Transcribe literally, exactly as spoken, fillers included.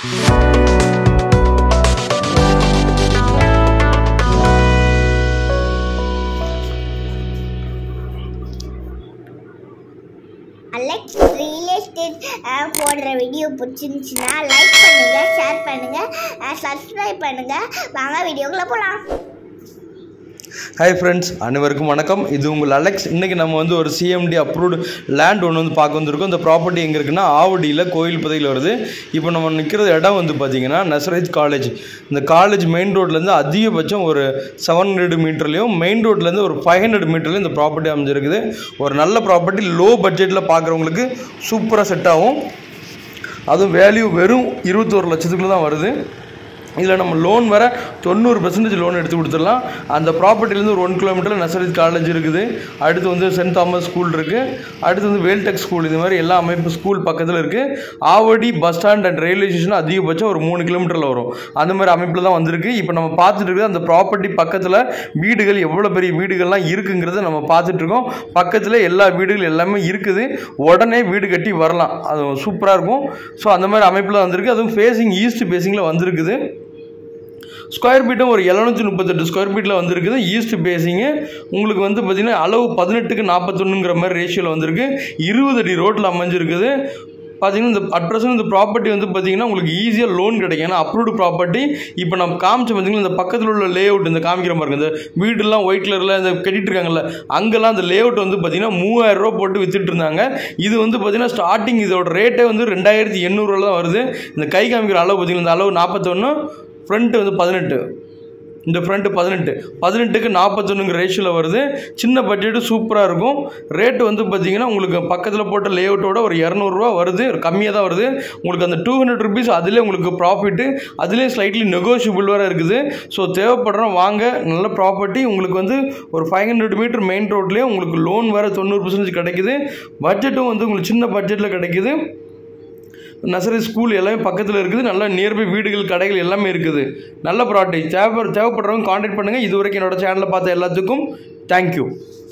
Alex real estate போடுற video பிடிச்சிருந்துச்சுன்னா like பண்ணுங்க, ஷேர் பண்ணுங்க, சப்ஸ்கிரைப் பண்ணுங்க. வாங்க வீடியோக்குள்ள போலாம். ஹாய் ஃப்ரெண்ட்ஸ், அனைவருக்கும் வணக்கம். இது உங்கள் அலெக்ஸ். இன்றைக்கி நம்ம வந்து ஒரு சிஎம்டி அப்ரூவ்டு லேண்ட் ஒன்று வந்து பார்க்க வந்திருக்கோம். இந்த ப்ராப்பர்ட்டி எங்கே இருக்குன்னா ஆவடியில் கோவில்பதையில் வருது. இப்போ நம்ம நிற்கிற இடம் வந்து பார்த்திங்கன்னா நசரேத் காலேஜ். இந்த காலேஜ் மெயின் ரோட்லேருந்து அதிகபட்சம் ஒரு செவன் ஹண்ட்ரட் மீட்டர்லேயும் மெயின் ரோட்லேருந்து ஒரு ஃபைவ் ஹண்ட்ரட் மீட்டர்லேயும் இந்த ப்ராப்பர்ட்டி அமைஞ்சிருக்குது. ஒரு நல்ல ப்ராப்பர்ட்டி, லோ பட்ஜெட்டில் பார்க்குறவங்களுக்கு சூப்பராக செட் ஆகும். அதுவும் வேல்யூ வெறும் இருபத்தோரு லட்சத்துக்குள்ள தான் வருது. இதில் நம்ம லோன் வர தொண்ணூறு பர்சன்டேஜ் லோன் எடுத்து கொடுத்துடலாம். அந்த ப்ராப்பர்ட்டிலேருந்து ஒரு ஒன் கிலோமீட்டரில் நசரேத் காலேஜ் இருக்குது. அடுத்து வந்து சென்ட் தாமஸ் ஸ்கூல் இருக்குது. அடுத்து வந்து வேல்டெக் ஸ்கூல். இது மாதிரி எல்லா அமைப்பு ஸ்கூல் பக்கத்தில் இருக்குது. Avadi bus stand and railway station அதிகபட்சம் ஒரு மூணு கிலோமீட்டரில் வரும். அந்த மாதிரி அமைப்பில் தான் வந்திருக்கு. இப்போ நம்ம பார்த்துட்டு இருக்குது அந்த ப்ராப்பர்ட்டி பக்கத்தில் வீடுகள் எவ்வளோ பெரிய வீடுகள்லாம் இருக்குங்கிறத நம்ம பார்த்துட்ருக்கோம். பக்கத்தில் எல்லா வீடுகள் எல்லாமே இருக்குது. உடனே வீடு கட்டி வரலாம். அது சூப்பராக இருக்கும். ஸோ அந்த மாதிரி அமைப்பில் வந்திருக்கு. அதுவும் ஃபேஸிங் ஈஸ்ட் ஃபேஸிங்கில் வந்திருக்குது. ஸ்கொயர் ஃபீட்டும் ஒரு எழுநூற்றி முப்பத்தெட்டு ஸ்கொயர் ஃபீட்டில் வந்திருக்குது. ஈஸ்ட் பேசிங்கு உங்களுக்கு வந்து பார்த்திங்கன்னா அளவு பதினெட்டுக்கு நாற்பத்தொன்னுங்கிற மாதிரி ரேஷியோவில் வந்திருக்கு. இருபது அடி ரோட்டில் அமைஞ்சிருக்குது. பார்த்தீங்கன்னா இந்த அட் ப்ரெசென்ட் இந்த ப்ராப்பர்ட்டி வந்து பார்த்திங்கன்னா உங்களுக்கு ஈஸியாக லோன் கிடைக்கும். ஏன்னா அப்ரூவ்டு ப்ராப்பர்ட்டி. இப்போ நம்ம காமிச்ச பார்த்திங்கன்னா இந்த பக்கத்தில் உள்ள லே அவுட் இந்த காமிக்கிற மாதிரி இந்த வீடுலாம் ஒயிட் கலரில் இந்த கட்டிட்டு இருக்காங்கல்ல, அங்கெல்லாம் அந்த லே அவுட் வந்து பார்த்திங்கன்னா மூவாயிரம் ரூபா போட்டு வித்துட்டு இருந்தாங்க. இது வந்து பார்த்திங்கன்னா ஸ்டார்டிங் இதோட ரேட்டே வந்து ரெண்டாயிரத்தி எண்ணூறுவா தான் வருது. இந்த கை காமிக்கிற அளவு பார்த்திங்கன்னா இந்த அளவு நாற்பத்தொன்று, ஃப்ரண்ட்டு வந்து பதினெட்டு, இந்த ஃப்ரண்ட்டு பதினெட்டு பதினெட்டுக்கு நாற்பத்தொன்னுங்கிற ரேஷியோவில் வருது. சின்ன பட்ஜெட்டு சூப்பராக இருக்கும். ரேட்டு வந்து பார்த்திங்கன்னா உங்களுக்கு பக்கத்தில் போட்ட லே அவுட்டோட ஒரு இரநூறுவா வருது, கம்மியாக தான் வருது. உங்களுக்கு அந்த டூ ஹண்ட்ரட் ருபீஸ் அதிலே உங்களுக்கு ப்ராஃபிட்டு, அதிலே ஸ்லைட்லி நெகோஷியபிள் வேறு இருக்குது. ஸோ தேவைப்படுறோம் வாங்க. நல்ல ப்ராப்பர்ட்டி. உங்களுக்கு வந்து ஒரு ஃபைவ் ஹண்ட்ரட் மீட்டர் மெயின் ரோட்லேயே உங்களுக்கு லோன் வேறு தொண்ணூறு பர்சன்டேஜ் கிடைக்குது. பட்ஜெட்டும் வந்து உங்களுக்கு சின்ன பட்ஜெட்டில் கிடைக்குது. நர்சரி ஸ்கூல் எல்லாமே பக்கத்தில் இருக்குது. நல்ல நியர்பை வீடுகள் கடைகள் எல்லாமே இருக்குது. நல்ல ப்ராடக்ட். தேவை தேவைப்படுறவங்க கான்டாக்ட் பண்ணுங்கள். இது வரைக்கும் என்னோடய சேனலை பார்த்த எல்லாத்துக்கும் தேங்க்யூ.